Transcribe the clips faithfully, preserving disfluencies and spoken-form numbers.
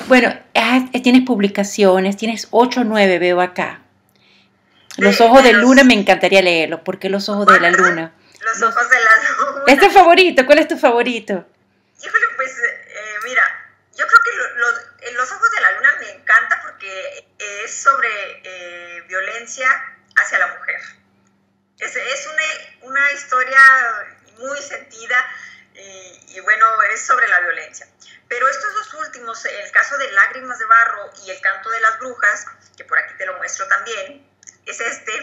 Bueno, ah, tienes publicaciones, tienes ocho o nueve, veo acá. Los De, ojos de de los, luna me encantaría leerlos. ¿Por qué los ojos de la luna? los Los... ojos de la ¿Es tu luna. favorito? ¿Cuál es tu favorito? Híjole, pues eh, mira, yo creo que lo, lo, los ojos de la luna me encanta porque es sobre eh, violencia hacia la mujer. Es, es una, una historia muy sentida y, y bueno, es sobre la violencia. Pero estos dos últimos, el caso de Lágrimas de Barro y El Canto de las Brujas, que por aquí te lo muestro también, es este.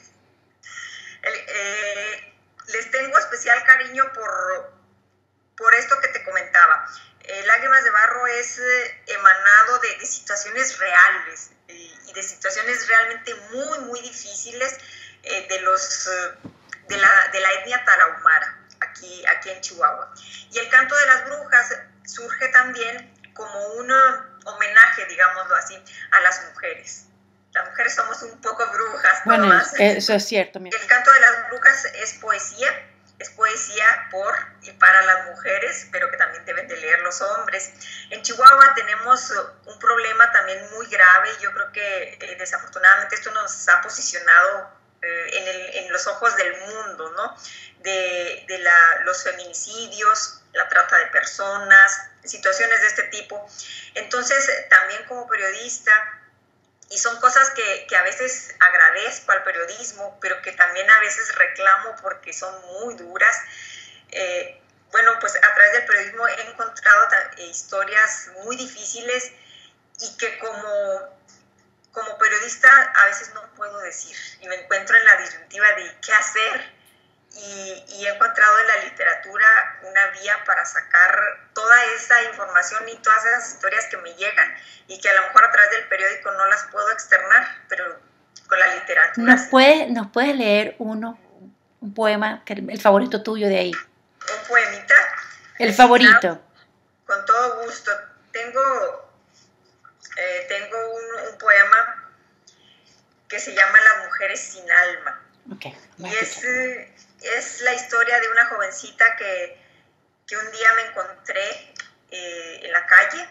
el, eh, les tengo especial cariño por, por esto que te comentaba. Eh, Lágrimas de Barro es eh, emanado de, de situaciones reales eh, y de situaciones realmente muy, muy difíciles eh, de, los, eh, de, la, de la etnia tarahumara, aquí, aquí en Chihuahua. Y El Canto de las Brujas surge también como un homenaje, digámoslo así, a las mujeres. Las mujeres somos un poco brujas bueno, todas. Eso es cierto. Mira. El Canto de las Brujas es poesía, es poesía por y para las mujeres, pero que también deben de leer los hombres. En Chihuahua tenemos un problema también muy grave. Yo creo que eh, desafortunadamente esto nos ha posicionado eh, en, el, en los ojos del mundo, ¿no? De, de la, los feminicidios, la trata de personas, situaciones de este tipo. Entonces, también como periodista, y son cosas que, que a veces agradezco al periodismo, pero que también a veces reclamo porque son muy duras. Eh, bueno, pues a través del periodismo he encontrado historias muy difíciles y que como, como periodista a veces no puedo decir. Y me encuentro en la disyuntiva de qué hacer. Y, y he encontrado en la literatura una vía para sacar toda esa información y todas esas historias que me llegan y que a lo mejor a través del periódico no las puedo externar, pero con la literatura. ¿Nos, puede, ¿nos puedes leer uno, un poema, que el, el favorito tuyo de ahí? ¿Un poemita? El favorito. Claro, con todo gusto. Tengo, eh, tengo un, un poema que se llama Las mujeres sin alma. Okay, y es, es la historia de una jovencita que, que un día me encontré eh, en la calle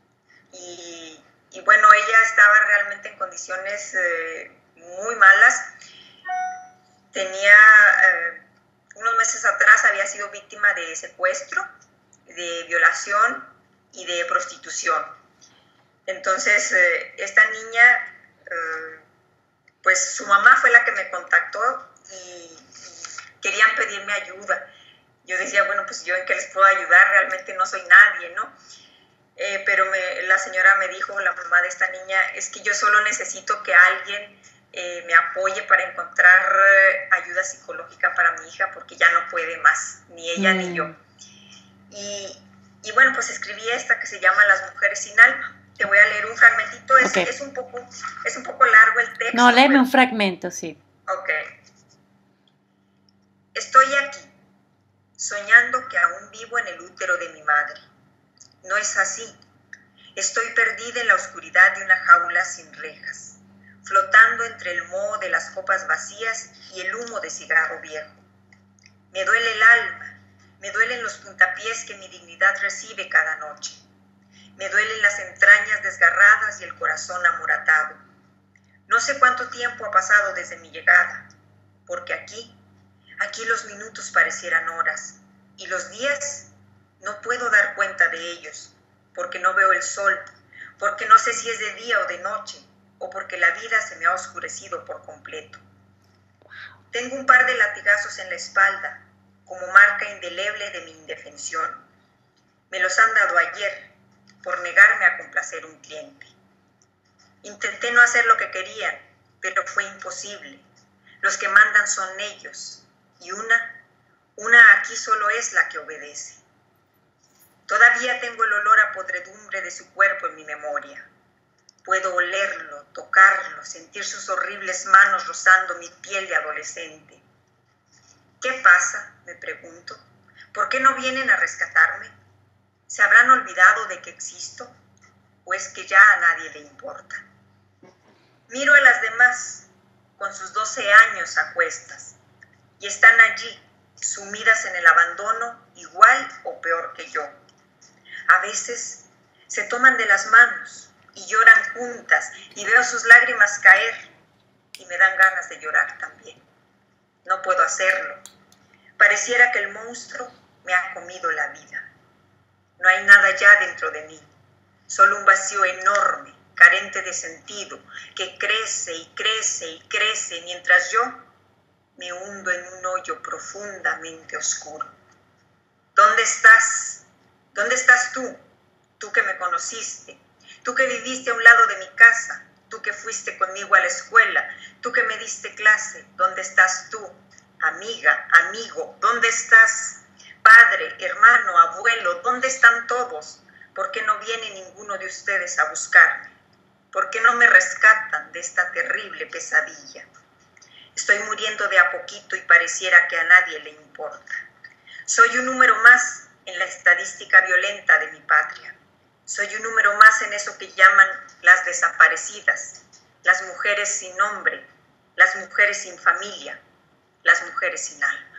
y, y bueno, ella estaba realmente en condiciones eh, muy malas. Tenía, eh, unos meses atrás había sido víctima de secuestro, de violación y de prostitución. Entonces, eh, esta niña... Eh, pues su mamá fue la que me contactó y, y querían pedirme ayuda. Yo decía, bueno, pues yo en qué les puedo ayudar, realmente no soy nadie, ¿no? Eh, pero me, la señora me dijo, la mamá de esta niña, es que yo solo necesito que alguien eh, me apoye para encontrar eh, ayuda psicológica para mi hija porque ya no puede más, ni ella mm. ni yo. Y, y bueno, pues escribí esta que se llama Las mujeres sin alma. Te voy a leer un fragmentito, es, okay. es, un, poco, es un poco largo el texto. No, léeme un fragmento, sí. Ok. Estoy aquí, soñando que aún vivo en el útero de mi madre. No es así. Estoy perdida en la oscuridad de una jaula sin rejas, flotando entre el moho de las copas vacías y el humo de cigarro viejo. Me duele el alma, me duelen los puntapiés que mi dignidad recibe cada noche. Me duelen las entrañas desgarradas y el corazón amoratado. No sé cuánto tiempo ha pasado desde mi llegada, porque aquí, aquí los minutos parecieran horas, y los días no puedo dar cuenta de ellos, porque no veo el sol, porque no sé si es de día o de noche, o porque la vida se me ha oscurecido por completo. Tengo un par de latigazos en la espalda, como marca indeleble de mi indefensión. Me los han dado ayer, por negarme a complacer un cliente. Intenté no hacer lo que querían, pero fue imposible. Los que mandan son ellos, y una, una aquí solo es la que obedece. Todavía tengo el olor a podredumbre de su cuerpo en mi memoria. Puedo olerlo, tocarlo, sentir sus horribles manos rozando mi piel de adolescente. ¿Qué pasa?, me pregunto. ¿Por qué no vienen a rescatarme? ¿Se habrán olvidado de que existo? ¿O es que ya a nadie le importa? Miro a las demás, con sus doce años a cuestas, y están allí, sumidas en el abandono, igual o peor que yo. A veces Se toman de las manos y lloran juntas y veo sus lágrimas caer y me dan ganas de llorar también. No puedo hacerlo. Pareciera que el monstruo me ha comido la vida. No hay nada ya dentro de mí, solo un vacío enorme, carente de sentido, que crece y crece y crece mientras yo me hundo en un hoyo profundamente oscuro. ¿Dónde estás? ¿Dónde estás tú? Tú que me conociste, tú que viviste a un lado de mi casa, tú que fuiste conmigo a la escuela, tú que me diste clase, ¿dónde estás tú? Amiga, amigo, ¿dónde estás? Padre, hermano, abuelo, ¿dónde están todos? ¿Por qué no viene ninguno de ustedes a buscarme? ¿Por qué no me rescatan de esta terrible pesadilla? Estoy muriendo de a poquito y pareciera que a nadie le importa. Soy un número más en la estadística violenta de mi patria. Soy un número más en eso que llaman las desaparecidas, las mujeres sin nombre, las mujeres sin familia, las mujeres sin alma.